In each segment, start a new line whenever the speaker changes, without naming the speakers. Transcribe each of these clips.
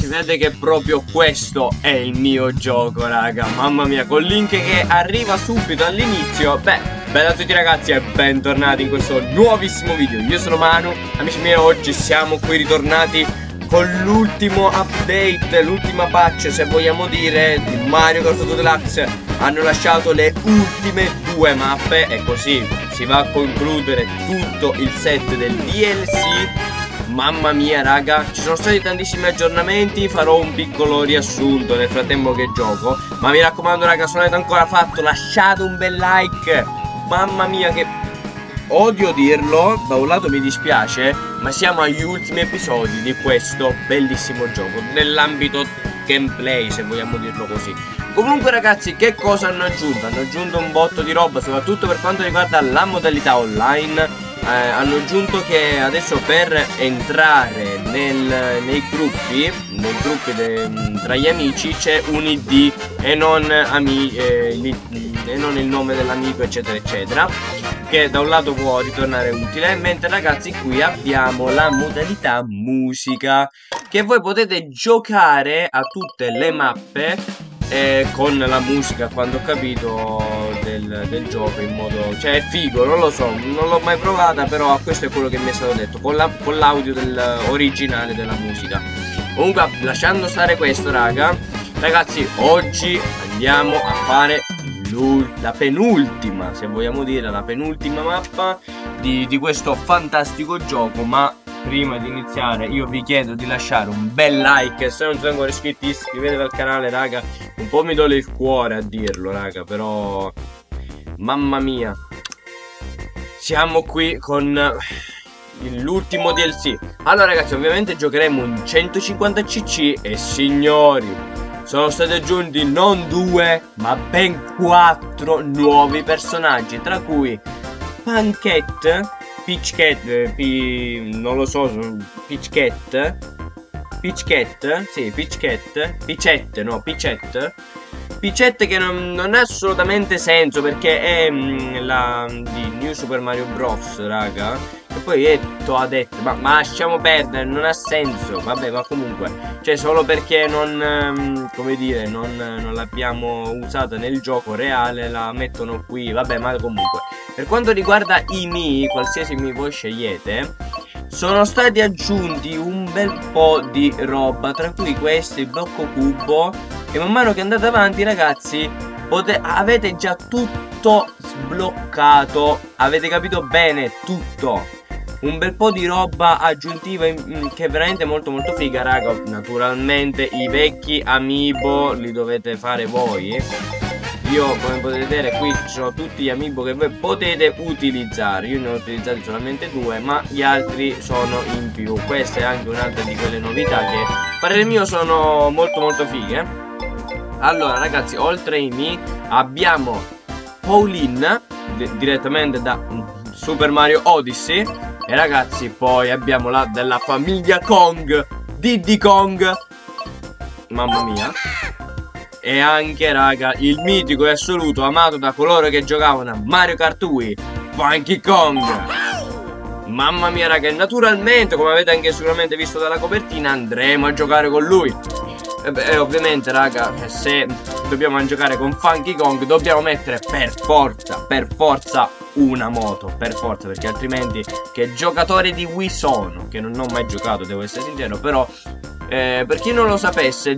vede che proprio questo è il mio gioco, raga. Mamma mia, col link che arriva subito all'inizio. Beh, bella a tutti ragazzi e bentornati in questo nuovissimo video. Io sono Manu, amici miei, oggi siamo qui ritornati con l'ultimo update, l'ultima patch se vogliamo dire di Mario Kart 8 Deluxe. Hanno lasciato le ultime due mappe e così si va a concludere tutto il set del DLC. Mamma mia raga, ci sono stati tantissimi aggiornamenti, farò un piccolo riassunto nel frattempo che gioco. Ma mi raccomando raga, se non avete ancora fatto lasciate un bel like. Mamma mia che odio dirlo, da un lato mi dispiace, ma siamo agli ultimi episodi di questo bellissimo gioco, nell'ambito gameplay se vogliamo dirlo così. Comunque ragazzi, che cosa hanno aggiunto? Hanno aggiunto un botto di roba, soprattutto per quanto riguarda la modalità online. Hanno aggiunto che adesso per entrare nei gruppi tra gli amici c'è un ID e non il nome dell'amico eccetera eccetera, che da un lato può ritornare utile. Mentre ragazzi qui abbiamo la modalità musica, che voi potete giocare a tutte le mappe con la musica, quando ho capito del gioco, in modo, cioè è figo, non lo so, non l'ho mai provata, però questo è quello che mi è stato detto con l'audio originale della musica. Comunque lasciando stare questo ragazzi, oggi andiamo a fare la penultima, se vogliamo dire, la penultima mappa di questo fantastico gioco. Ma prima di iniziare io vi chiedo di lasciare un bel like, se non siete ancora iscritti iscrivetevi al canale raga. Un po' mi dole il cuore a dirlo raga, però mamma mia, siamo qui con l'ultimo DLC. Allora ragazzi, ovviamente giocheremo in 150cc e signori, sono stati aggiunti non 2 ma ben 4 nuovi personaggi, tra cui Pancette, non lo so, Picette che non ha assolutamente senso, perché è la di New Super Mario Bros raga, e poi è Toadette, ma lasciamo perdere, non ha senso, vabbè, ma comunque, cioè solo perché come dire, non l'abbiamo usata nel gioco reale la mettono qui, vabbè, ma comunque. Per quanto riguarda i Mii, qualsiasi Mii voi scegliete, sono stati aggiunti un bel po' di roba, tra cui questo, il blocco cubo, e man mano che andate avanti ragazzi avete già tutto sbloccato, avete capito bene, tutto. Un bel po' di roba aggiuntiva che è veramente molto molto figa raga. Naturalmente i vecchi amiibo li dovete fare voi. Io, come potete vedere, qui ci sono tutti gli amiibo che voi potete utilizzare. Io ne ho utilizzati solamente 2, ma gli altri sono in più. Questa è anche un'altra di quelle novità che, a parere mio, sono molto molto fighe. Allora ragazzi, oltre ai Mii abbiamo Pauline direttamente da Super Mario Odyssey. E ragazzi, poi abbiamo la della famiglia Kong, Diddy Kong, mamma mia. E anche raga, il mitico e assoluto amato da coloro che giocavano a Mario Kart Wii, Funky Kong. Mamma mia raga, e naturalmente, come avete anche sicuramente visto dalla copertina, andremo a giocare con lui. E ovviamente raga, se dobbiamo giocare con Funky Kong dobbiamo mettere per forza una moto, per forza, perché altrimenti, che giocatore di Wii sono, che non ho mai giocato, devo essere sincero, però per chi non lo sapesse,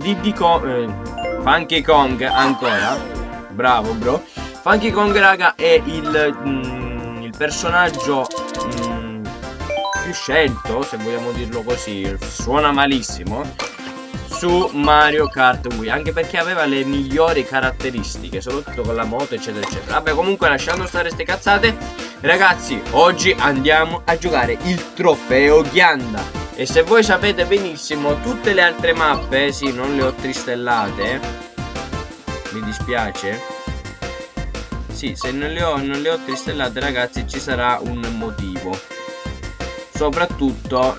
Funky Kong ancora, bravo bro, Funky Kong raga è il personaggio più scelto, se vogliamo dirlo così, suona malissimo, su Mario Kart Wii, anche perché aveva le migliori caratteristiche, soprattutto con la moto eccetera eccetera. Vabbè, comunque lasciando stare ste cazzate ragazzi, oggi andiamo a giocare il trofeo Ghianda. E se voi sapete benissimo, tutte le altre mappe, sì, non le ho tristellate, mi dispiace, sì, se non le ho tristellate ragazzi, ci sarà un motivo. Soprattutto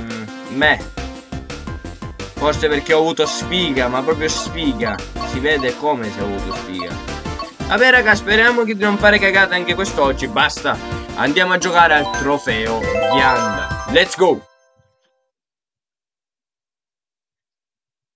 forse perché ho avuto sfiga, ma proprio sfiga. Si vede come se ho avuto sfiga. Vabbè raga, speriamo di non fare cagate anche quest'oggi. Basta, andiamo a giocare al trofeo Ghianda. Let's go.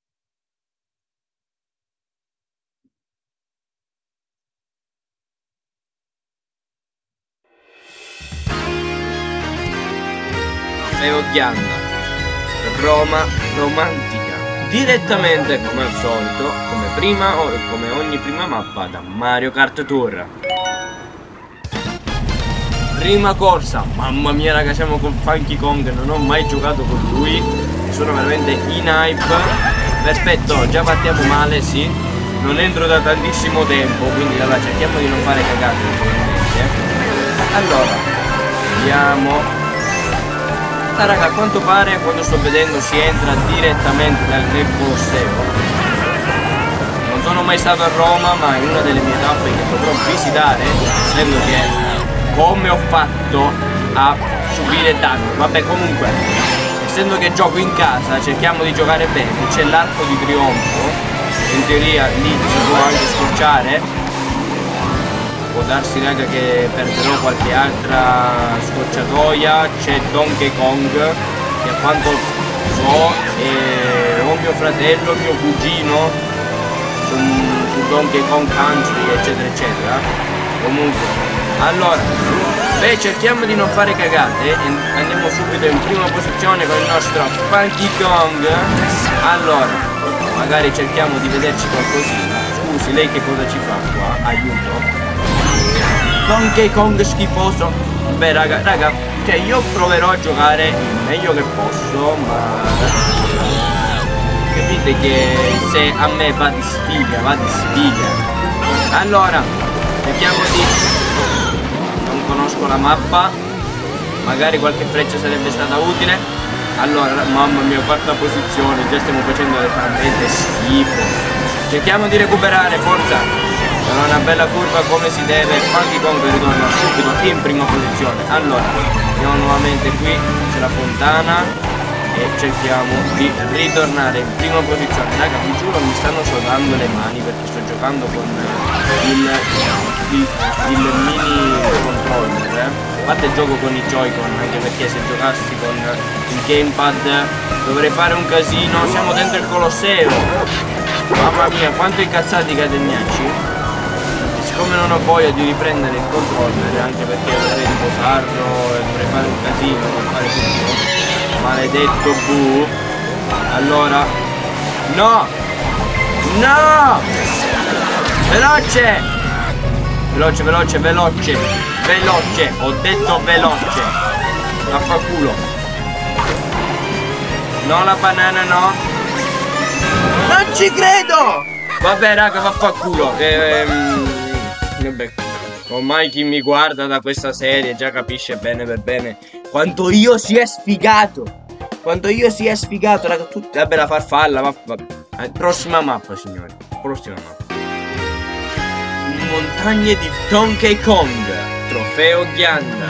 trofeo Ghianda, Roma romantica. Direttamente come al solito, come prima o come ogni prima mappa da Mario Kart Tour. Prima corsa, mamma mia raga, siamo con Funky Kong, non ho mai giocato con lui, sono veramente in hype. Aspetto, già partiamo male, sì, non entro da tantissimo tempo, quindi allora cerchiamo di non fare cagate naturalmente. Allora, vediamo. Ah raga, a quanto pare, quando sto vedendo, si entra direttamente nel Colosseo. Non sono mai stato a Roma, ma è una delle mie tappe che potrò visitare, essendo che come ho fatto a subire danno. Vabbè, comunque, essendo che gioco in casa, cerchiamo di giocare bene. C'è l'arco di trionfo, in teoria lì si può anche scocciare. Può darsi raga che perderò qualche altra scocciatoia. C'è Donkey Kong, che a quanto so è o mio fratello, mio cugino su Donkey Kong Country, eccetera eccetera. Comunque, allora, beh, cerchiamo di non fare cagate e andiamo subito in prima posizione con il nostro Funky Kong. Allora, magari cerchiamo di vederci qualcosina. Scusi, lei che cosa ci fa qua? Aiuto. Donkey Kong schifoso. Beh raga, cioè io proverò a giocare il meglio che posso, ma capite che se a me va di sfiga. Allora, cerchiamo di... non conosco la mappa, magari qualche freccia sarebbe stata utile. Allora, mamma mia, quarta posizione, già stiamo facendo veramente schifo. Cerchiamo di recuperare, forza. Sarà una bella curva come si deve. Funky Kong ritorna subito in prima posizione. Allora, andiamo nuovamente qui, c'è la fontana e cerchiamo di ritornare in prima posizione. Raga, vi giuro mi stanno sudando le mani perché sto giocando con il mini controller. A parte gioco con i Joy-Con, anche perché se giocassi con il gamepad dovrei fare un casino. Siamo dentro il Colosseo. Mamma mia, quanto incazzati catenacci. Siccome non ho voglia di riprendere il controller, anche perché dovrei riposarlo e dovrei fare un casino per fare tutto, maledetto bu. Allora, no, veloce, ho detto veloce, vaffanculo. No, la banana no, non ci credo. Vabbè raga, vaffanculo. Vabbè, ormai chi mi guarda da questa serie già capisce bene per bene quanto io sia sfigato. Raga, tutti. Vabbè, la farfalla. Prossima mappa, signori. Prossima mappa. Montagne di Donkey Kong, trofeo Ghianda.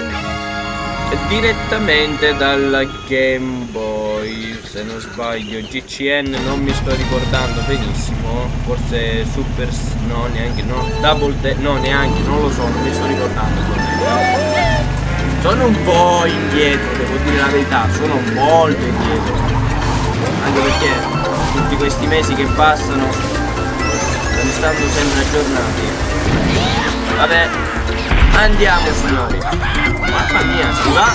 Direttamente dalla Game Boy, se non sbaglio, GCN, non mi sto ricordando benissimo, forse Super, no neanche, no, Double, no neanche, non lo so, non mi sto ricordando. Sono un po' indietro, devo dire la verità, sono molto indietro, anche perché tutti questi mesi che passano non stanno sempre aggiornati. Vabbè, andiamo signori. Mamma mia,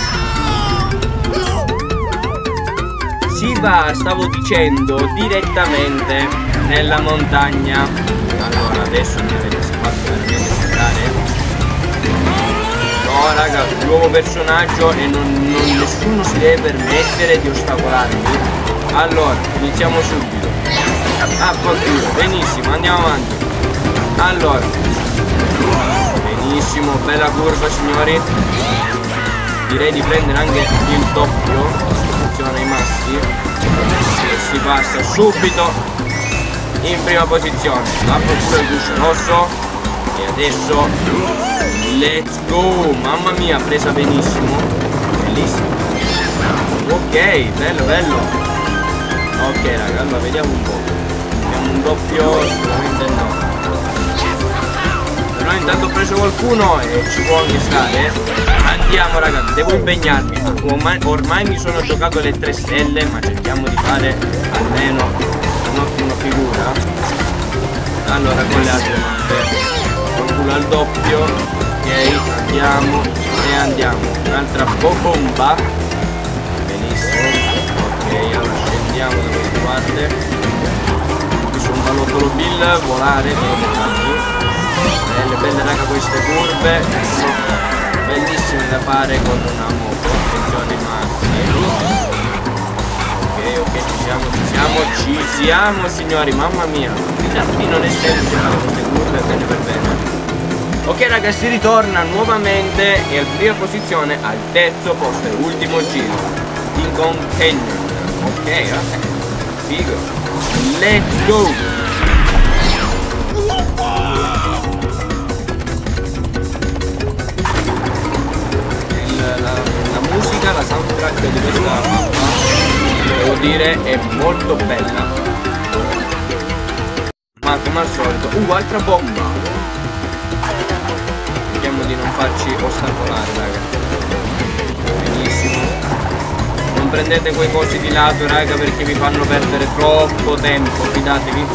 si va, stavo dicendo, direttamente nella montagna. Allora, adesso mi avete fatto veramente sfidare. No raga, nuovo personaggio e nessuno si deve permettere di ostacolarmi. Allora, iniziamo subito. Ah, qualcuno, benissimo, andiamo avanti. Allora, benissimo, bella curva signori. Direi di prendere anche il doppio. Funziona ai massi. E si passa subito in prima posizione. Apro pure il guscio rosso. E adesso let's go. Mamma mia, presa benissimo. Bellissimo. Ok, bello. Ok raga, allora vediamo un po'. Abbiamo un doppio, sicuramente no. Però intanto ho preso qualcuno e ci può anche stare. Andiamo raga, devo impegnarmi. Ormai mi sono giocato le 3 stelle, ma cerchiamo di fare almeno un'ottima figura. Allora con le altre mappe qualcuno al doppio. Ok, andiamo. Un'altra bomba. benissimo. Ok, allora scendiamo da questa parte. Qui su un palottolo Bill, volare, belle raga queste curve, sono bellissime da fare con una moto, attenzione Massi. Ok, ci siamo signori, mamma mia, qui non è semplice fare queste curve bene per bene. Ok ragazzi, ritorna nuovamente e al prima posizione al terzo posto, ultimo giro in Canyon. Ok, figo, let's go. La musica, la soundtrack di questa mappa, devo dire, è molto bella. Ma come al solito, altra bomba. Cerchiamo di non farci ostacolare, raga. Benissimo. Non prendete quei cosi di lato, raga, perché vi fanno perdere troppo tempo, fidatevi.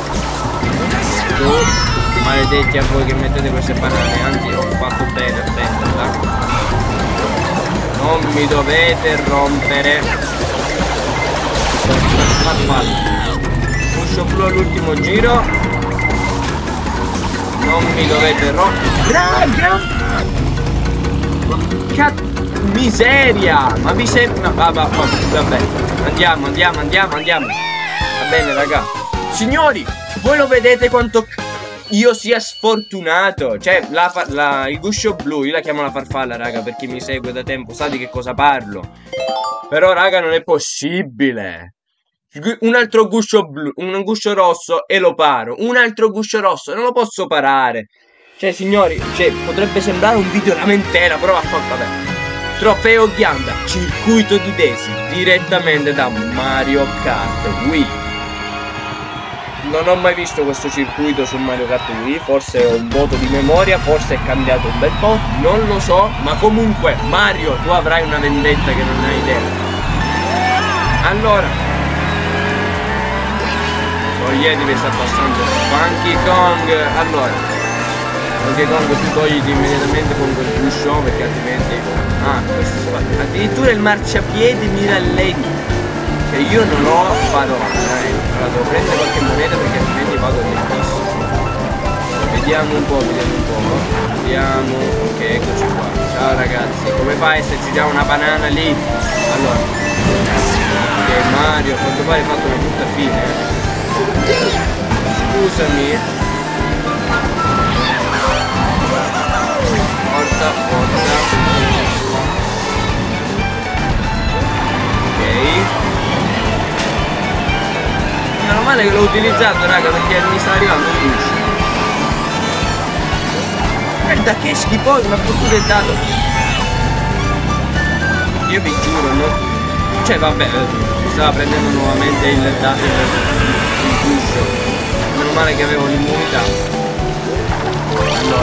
Maledetti a voi che mettete queste banane, anzi ho fatto bene a prenderla. Non mi dovete rompere. Puscio blu all'ultimo giro. Non mi dovete rompere. Raga! Miseria! Ma vi sembra. Vabbè. Andiamo. Va bene, raga. Signori, voi lo vedete quanto io sia sfortunato. Cioè, il guscio blu, io la chiamo la farfalla, raga, per chi mi segue da tempo sa di che cosa parlo. Però, raga, non è possibile. Un altro guscio blu, un guscio rosso e lo paro. Un altro guscio rosso, non lo posso parare. Cioè, signori, potrebbe sembrare un video lamentela, però vabbè. Trofeo Ghianda, circuito di Daisy, direttamente da Mario Kart Wii. Non ho mai visto questo circuito su Mario Kart Wii, forse ho un voto di memoria, forse è cambiato un bel po', non lo so, ma comunque Mario, tu avrai una vendetta che non hai idea. Allora, Yeti mi sta passando Funky Kong. Allora, Funky Kong tu togliti immediatamente con quel guscio, perché altrimenti questo addirittura il marciapiede mi rallenta. Cioè io non ho parola, allora devo prendere qualche moneta perché altrimenti vado lentissimo. Vediamo un po'. Vediamo. Ok, eccoci qua. Ciao ragazzi, come fa a esserci già una banana lì? Allora, ok, Mario, a quanto pare hai fatto una brutta fine. Scusami. Forza. Ok. Meno male che l'ho utilizzato, raga, perché mi sta arrivando un guscio. Guarda che schifoso, ma pure è dato. Io vi giuro, no? Cioè vabbè, mi stava prendendo nuovamente il guscio. Meno male che avevo l'immunità. Allora,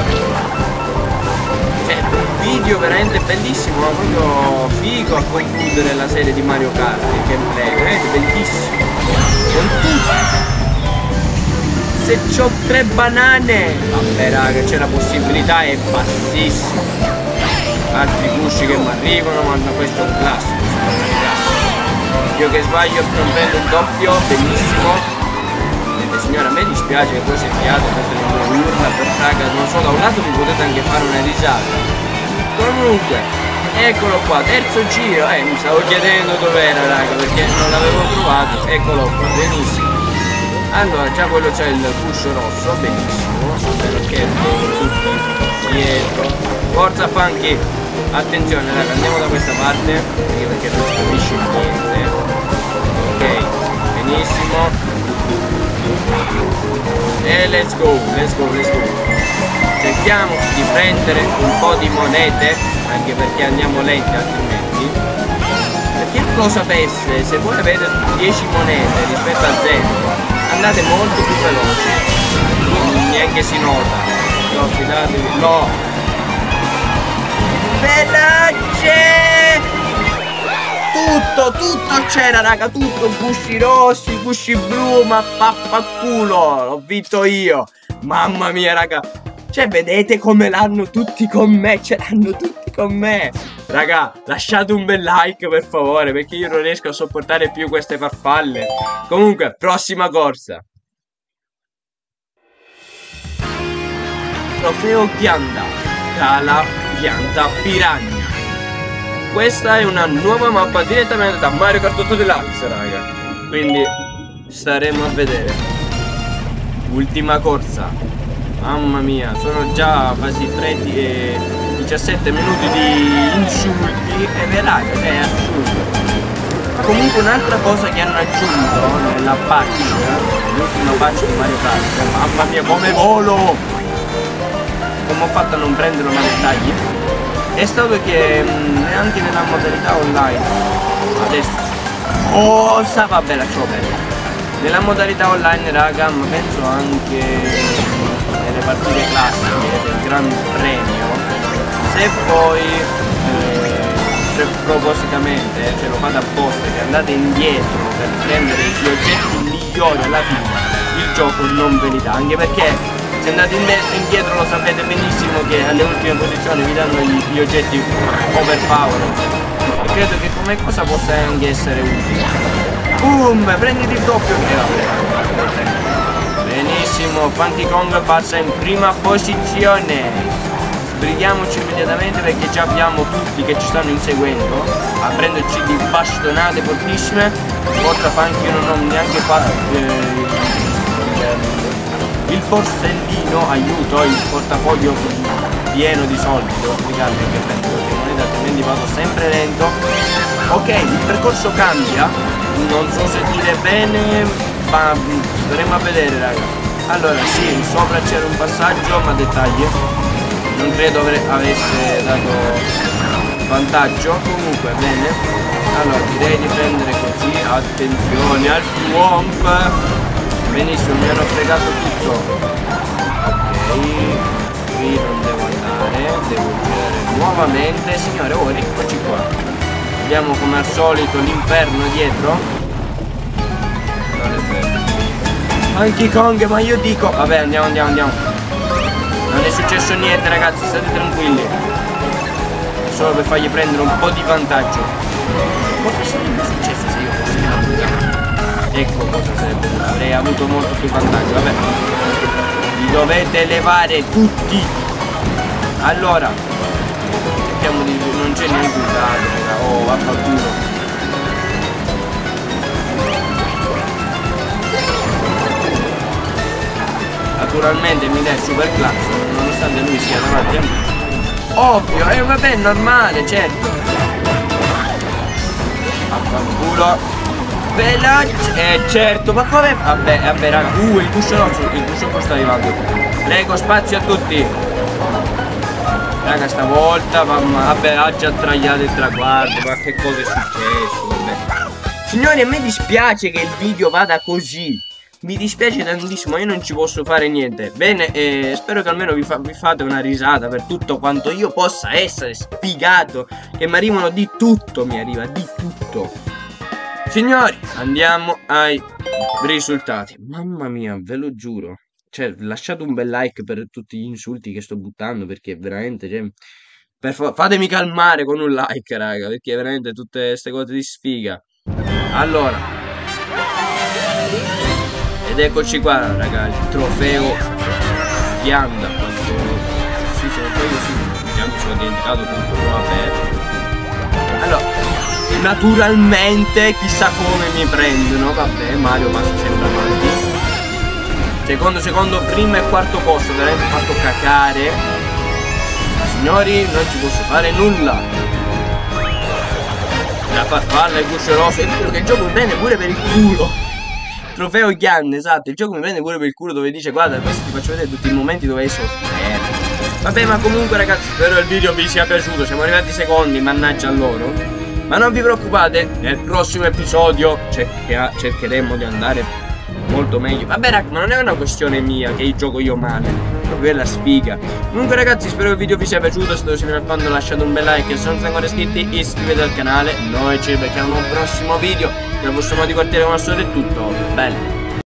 un video veramente bellissimo, ma proprio figo a concludere la serie di Mario Kart, il gameplay, veramente bellissimo. Con tutto. Se c'ho 3 banane, vabbè raga, c'è la possibilità, è bassissima. Altri gusci che mi arrivano, ma questo è un classico. Io che sbaglio non prendo un doppio, benissimo. Signora, a me dispiace che voi sentiate tutte le mie urla, per raga, non so, da un lato vi potete anche fare una risata. Comunque, eccolo qua, terzo giro, mi stavo chiedendo dov'era, raga, perché non l'avevo trovato, eccolo qua, benissimo. Allora, già quello c'è il guscio rosso, benissimo, spero che tutti dietro. Forza Funky, attenzione raga, andiamo da questa parte, perché non si capisce niente. Ok, benissimo. E let's go. Cerchiamo di prendere un po' di monete, anche perché andiamo lenti altrimenti. Perché non lo sapesse, se voi avete 10 monete rispetto a 0, andate molto più veloci. Neanche si nota. No, fidatevi. No. Veloce! Tutto c'era, raga, tutto, gusci rossi, gusci blu, ma vaffanculo, l'ho vinto io. Mamma mia, raga. Cioè, vedete come l'hanno tutti con me, ce l'hanno tutti con me. Raga, lasciate un bel like per favore, perché io non riesco a sopportare più queste farfalle. Comunque, prossima corsa. Trofeo Ghianda, Cala Ghianda Piranha. Questa è una nuova mappa direttamente da Mario Kart 8 Deluxe, raga. Quindi staremo a vedere. Ultima corsa. Mamma mia, sono già quasi 17 minuti di insulti. E veramente è assurdo. Comunque un'altra cosa che hanno aggiunto nella patch, l'ultima patch di Mario Kart. Mamma mia, come volo! Come ho fatto a non prenderlo nei dettagli, è stato che neanche nella modalità online adesso vabbè, lasciamo perdere. Nella modalità online, raga, ma penso anche nelle partite classiche del Gran Premio, se voi propositamente ce lo fate apposta, che andate indietro per prendere gli oggetti migliori alla fine, il gioco non ve li dà, anche perché se andate indietro lo sapete benissimo che alle ultime posizioni vi danno gli oggetti overpowered. E credo che come cosa possa anche essere utile. Boom! Prenditi il doppio! Vabbè. Benissimo, Funky Kong passa in prima posizione. Sbrighiamoci immediatamente perché già abbiamo tutti che ci stanno inseguendo a prenderci di bastonate fortissime. Forza Funky, non ho neanche fatto il borsellino, aiuto, il portafoglio pieno di soldi, devo spiegarvi che prendo qualche moneta, altrimenti vado sempre lento. Ok, il percorso cambia, non so se dire bene, ma staremo a vedere, raga. Allora sì, sopra c'era un passaggio, ma dettagli, non credo avesse dato vantaggio. Comunque bene, allora direi di prendere così, attenzione al swamp. Benissimo, mi hanno fregato tutto. Ok, qui non devo andare, devo girare nuovamente. Signore, oh, eccoci qua. Vediamo come al solito l'inferno dietro. Non è vero. Funky Kong, ma io dico. Vabbè, andiamo. Non è successo niente, ragazzi, state tranquilli. È solo per fargli prendere un po' di vantaggio. Cosa sarebbe successo se io fossi una puttana? Ecco cosa sarebbe, avrei avuto molto più vantaggio. Vabbè, li dovete levare tutti. Allora cerchiamo di, non c'è neanche un dato. Oh, vaffanculo. Naturalmente mi dà il super classico, nonostante lui sia davanti a me. Ovvio, vabbè, normale, certo. Vaffanculo. Veloce, certo, ma come? Vabbè, raga, il guscio rosso, il guscio sta arrivando. Prego, spazio a tutti. Raga, stavolta, vabbè, ha già tragliato il traguardo, ma che cosa è successo, vabbè. Signori, a me dispiace che il video vada così. Mi dispiace tantissimo, io non ci posso fare niente. Bene, spero che almeno vi fate una risata per tutto quanto io possa essere sfigato. Che mi arrivano di tutto, mi arriva di tutto. Signori, andiamo ai risultati. Mamma mia, ve lo giuro. Cioè, lasciate un bel like per tutti gli insulti che sto buttando, perché veramente, cioè, fatemi calmare con un like, raga, perché veramente tutte queste cose di sfiga. Allora, ed eccoci qua, raga, il trofeo Ghianda. Sì, se non sbaglio, sì, già mi sono dimenticato tutto, vabbè. Allora, naturalmente chissà come mi prendono. Vabbè, Mario passa sempre avanti. Secondo, primo e quarto posto. Veramente fatto cacare. Signori, non ci posso fare nulla. La farfalla, il guscio rosso. È vero che il gioco mi prende pure per il culo. Trofeo Ghianda, esatto. Il gioco mi prende pure per il culo, dove dice guarda, adesso ti faccio vedere tutti i momenti dove hai sofferto. Vabbè, ma comunque ragazzi, spero il video vi sia piaciuto. Siamo arrivati ai secondi, mannaggia a loro. Ma non vi preoccupate, nel prossimo episodio cercheremo di andare molto meglio. Vabbè raga, ma non è una questione mia che gioco io male, proprio è la sfiga. Comunque ragazzi, spero che il video vi sia piaciuto. Se mi raccomando, lasciate un bel like e se non siete ancora iscritti iscrivetevi al canale. Noi ci becchiamo un prossimo video. Dal vostro modo di quartiere come al solito è tutto. Bello.